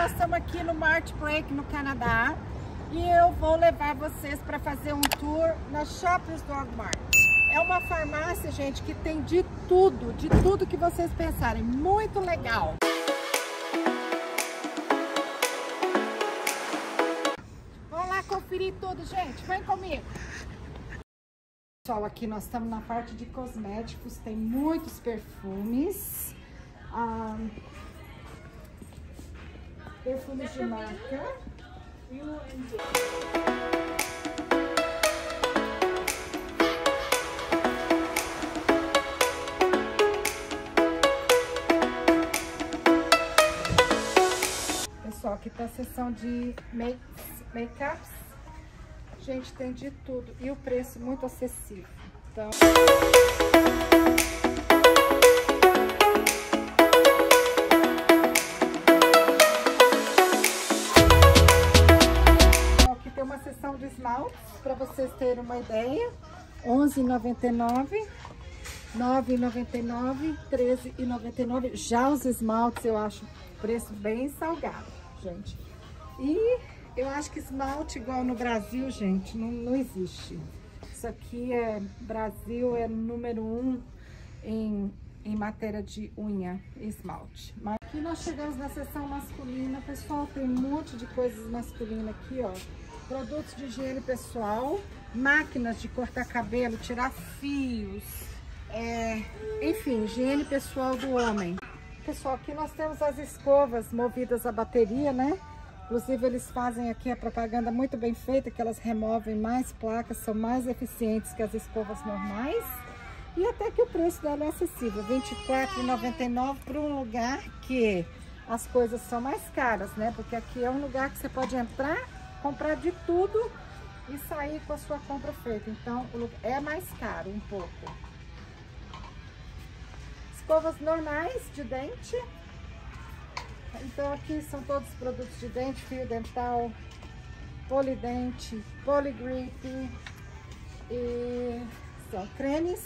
nós estamos aqui no Mart Break, no Canadá, e eu vou levar vocês para fazer um tour na Shoppers Drug Mart. É uma farmácia, gente, que tem de tudo que vocês pensarem. Muito legal. Vamos lá conferir tudo, gente. Vem comigo. Pessoal, aqui nós estamos na parte de cosméticos. Tem muitos perfumes. Perfumes de marca. Pessoal, aqui tá a seção de make-ups. Gente, tem de tudo. E o preço muito acessível. Então... aqui tem uma seção de esmaltes, para vocês terem uma ideia. R$11,99, R$9,99, R$13,99. Já os esmaltes eu acho preço bem salgado, gente. E eu acho que esmalte igual no Brasil, gente, não existe. Isso aqui Brasil é número 1 em matéria de unha e esmalte. Mas aqui nós chegamos na seção masculina, pessoal, tem um monte de coisas masculinas aqui, ó. Produtos de higiene pessoal, máquinas de cortar cabelo, tirar fios, enfim, higiene pessoal do homem. Pessoal, aqui nós temos as escovas movidas a bateria, né? Inclusive, eles fazem aqui a propaganda muito bem feita, que elas removem mais placas, são mais eficientes que as escovas normais. E até que o preço dela é acessível, R$ 24,99 para um lugar que as coisas são mais caras, né? Porque aqui é um lugar que você pode entrar, comprar de tudo e sair com a sua compra feita. Então, é mais caro um pouco. Escovas normais de dente. Então aqui são todos os produtos de dente, fio dental, polidente, poligrip e são cremes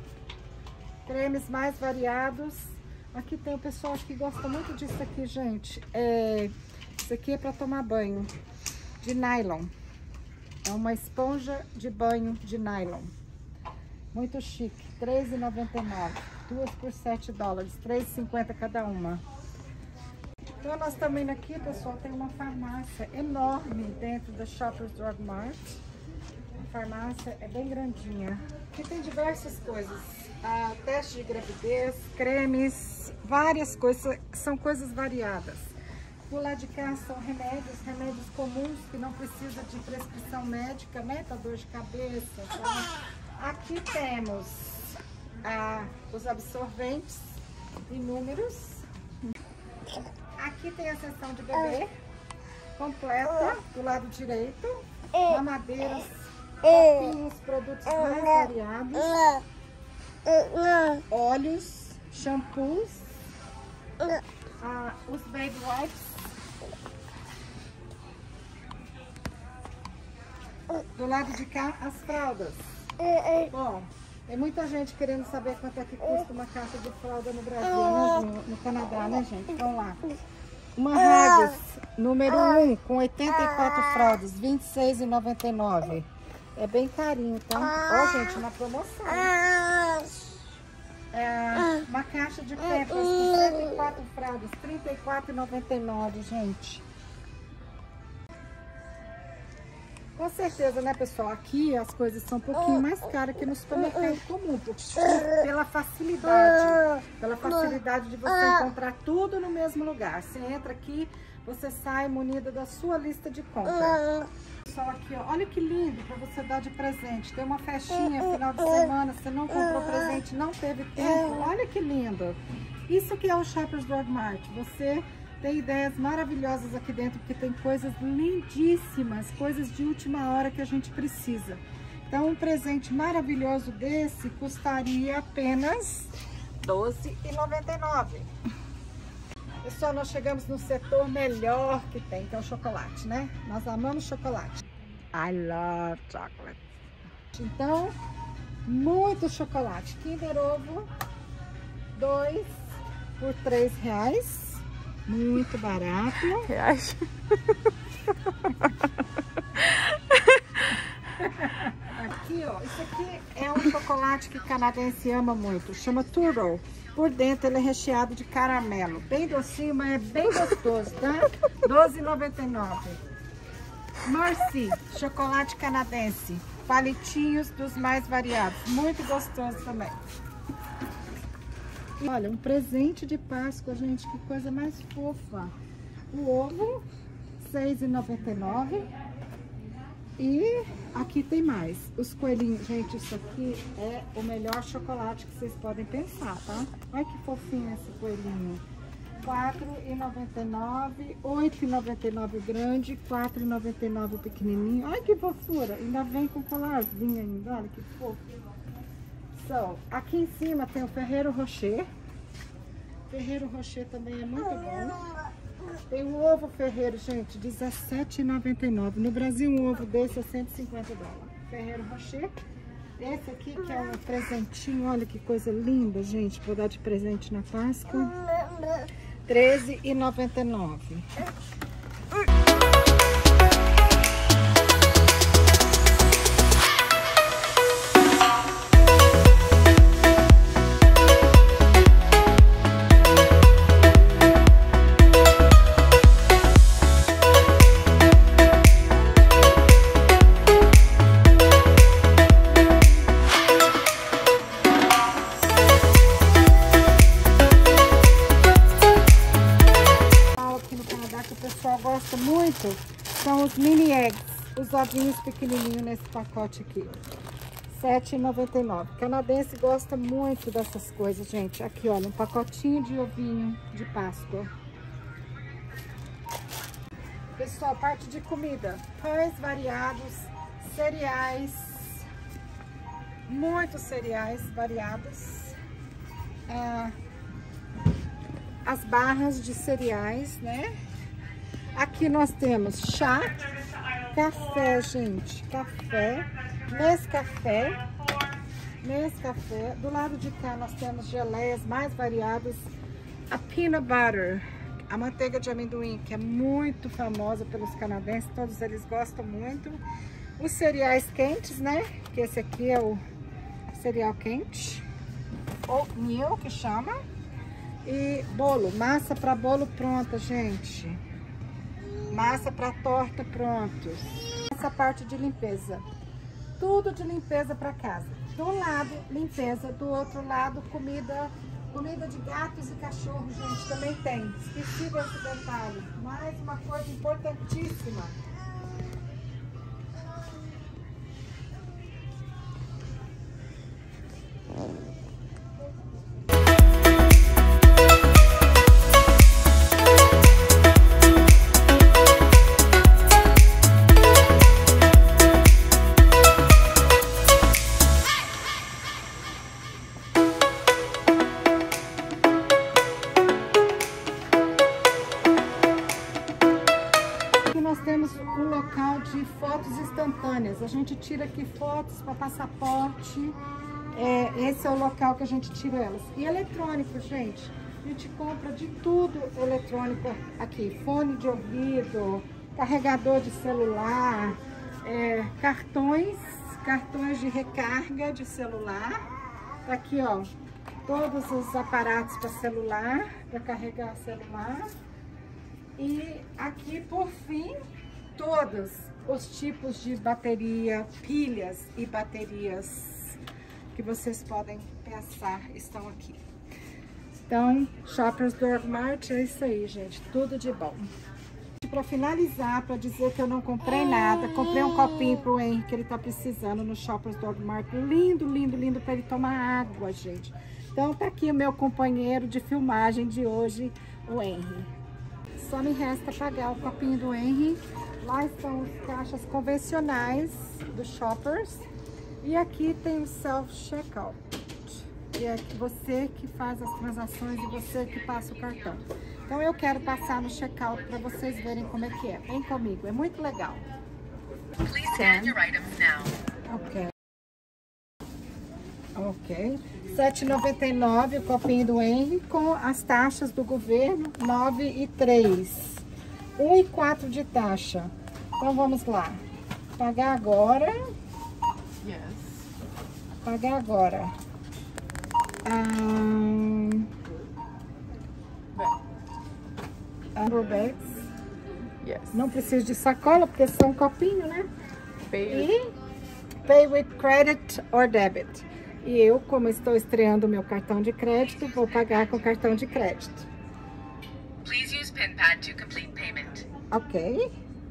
mais variados. Aqui tem o pessoal que gosta muito disso aqui, gente. Isso aqui é para tomar banho, de nylon. É uma esponja de banho de nylon. Muito chique, R$3,99. 2 por $7, R$3,50 cada uma. Então nós estamos indo aqui, pessoal, tem uma farmácia enorme dentro da Shoppers Drug Mart. A farmácia é bem grandinha. Aqui tem diversas coisas. Teste de gravidez, cremes, várias coisas, são coisas variadas. Do lado de cá são remédios comuns que não precisa de prescrição médica, né? Para dor de cabeça. Tá? Aqui temos os absorventes inúmeros. Aqui tem a seção de bebê completa do lado direito. Mamadeiras, copinhos, produtos mais variados. Óleos, shampoos, os baby wipes. Do lado de cá, as fraldas. Bom, tem muita gente querendo saber quanto é que custa uma caixa de fralda no Brasil, né? No Canadá, né, gente? Vamos lá. Uma Haggis, número 1, com 84 fraldas, R$26,99. É bem carinho, tá? Ó, gente, na promoção. Uma caixa de Pampers com 104 fraldas, R$34,99, gente. Com certeza, né, pessoal? Aqui as coisas são um pouquinho mais caras que no supermercado comum, pela facilidade de você encontrar tudo no mesmo lugar. Você entra aqui, você sai munida da sua lista de compra. Pessoal, aqui, ó, olha que lindo para você dar de presente. Tem uma festinha final de semana, você não comprou presente, não teve tempo. Olha que lindo. Isso que é o Shoppers Drug Mart. Você tem ideias maravilhosas aqui dentro, porque tem coisas lindíssimas, coisas de última hora que a gente precisa. Então, um presente maravilhoso desse custaria apenas R$12,99. Pessoal, nós chegamos no setor melhor que tem, que é o chocolate, né? Nós amamos chocolate. I love chocolate. Então, muito chocolate. Kinder Ovo, 2 por R$3. Muito barato. Reais. Aqui, ó, isso aqui é um chocolate que canadense ama muito, chama Turtle. Por dentro ele é recheado de caramelo, bem docinho, mas é bem gostoso, tá? R$12,99. Mercy, chocolate canadense, palitinhos dos mais variados, muito gostoso também. Olha, um presente de Páscoa, gente, que coisa mais fofa. O ovo, R$6,99. E aqui tem mais. Os coelhinhos, gente, isso aqui é o melhor chocolate que vocês podem pensar, tá? Olha que fofinho esse coelhinho. R$4,99, R$8,99 grande, R$4,99 pequenininho. Olha que fofura, ainda vem com colarzinho ainda, olha que fofo. So, aqui em cima tem o Ferrero Rocher. Ferrero Rocher também é muito bom. Tem o ovo Ferreiro, gente, R$17,99. No Brasil, um ovo desse é $150. Ferrero Rocher. Esse aqui que é um presentinho, olha que coisa linda, gente, para dar de presente na Páscoa. R$13,99. Gosta muito são os mini eggs, os ovinhos pequenininhos nesse pacote aqui, R$7,99. Canadense gosta muito dessas coisas, gente. Aqui, olha, um pacotinho de ovinho de Páscoa. Pessoal, parte de comida, pães variados, cereais, muitos cereais variados, as barras de cereais, né? Aqui nós temos chá, café, gente, café, Nescafé. Do lado de cá nós temos geleias mais variadas, a peanut butter, a manteiga de amendoim, que é muito famosa pelos canadenses, todos eles gostam muito. Os cereais quentes, né, que esse aqui é o cereal quente, oatmeal que chama, e bolo, massa para bolo pronta, gente. Massa para torta pronto. Essa parte de limpeza. Tudo de limpeza para casa. Do um lado, limpeza. Do outro lado, comida de gatos e cachorros, gente, também tem. Esqueci desse detalhe. Mais uma coisa importantíssima. Temos um local de fotos instantâneas. A gente tira aqui fotos para passaporte. Esse é o local que a gente tira elas. E eletrônico, gente. A gente compra de tudo eletrônico aqui. Fone de ouvido, carregador de celular, cartões de recarga de celular. Tá aqui, ó, todos os aparatos para celular, para carregar celular. E aqui, por fim, todos os tipos de bateria, pilhas e baterias que vocês podem pensar estão aqui. Então, Shoppers Drug Mart é isso aí, gente. Tudo de bom. Para finalizar, para dizer que eu não comprei nada, comprei um copinho pro Henry que ele tá precisando no Shoppers Drug Mart. Lindo, lindo, lindo para ele tomar água, gente. Então, tá aqui o meu companheiro de filmagem de hoje, o Henry. Só me resta pagar o copinho do Henry. Lá estão as caixas convencionais do Shoppers. E aqui tem o self-checkout. E é você que faz as transações e você que passa o cartão. Então eu quero passar no checkout para vocês verem como é que é. Vem comigo, é muito legal. Ok. Ok. 7,99 o copinho do Henry com as taxas do governo, 9,03. 1,4 de taxa. Então vamos lá. Pagar agora. Yes. Pagar agora. Bags. Yes. Não precisa de sacola, porque são copinho, né? Pay. Pay with credit or debit. E eu, como estou estreando o meu cartão de crédito, vou pagar com cartão de crédito. Please use PIN pad to complete payment. Ok.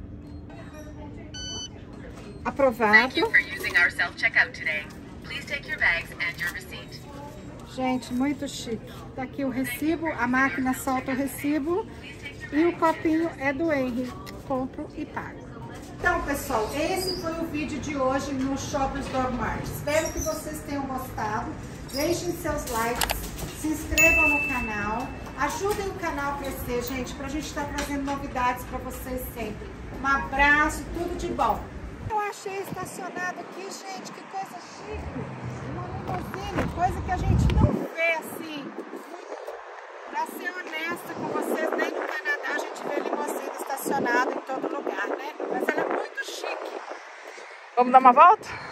Aprovado. Thank you for using our self-checkout today. Please take your bags and your receipt. Gente, muito chique. Tá aqui o recibo, a máquina solta o recibo e o copinho é do Henry. Compro e pago. Então, pessoal, esse foi o vídeo de hoje no Shoppers Dog Mart. Espero que vocês tenham gostado. Deixem seus likes, se inscrevam no canal, ajudem o canal a crescer, gente, pra gente estar trazendo novidades pra vocês sempre. Um abraço, tudo de bom. Eu achei estacionado aqui, gente, que coisa chique. Uma limusine, coisa que a gente não vê assim. Pra ser honesta com vocês, nem no Canadá a gente vê limusine estacionada em todo lugar, né? Mas ela é muito chique. Vamos dar uma volta?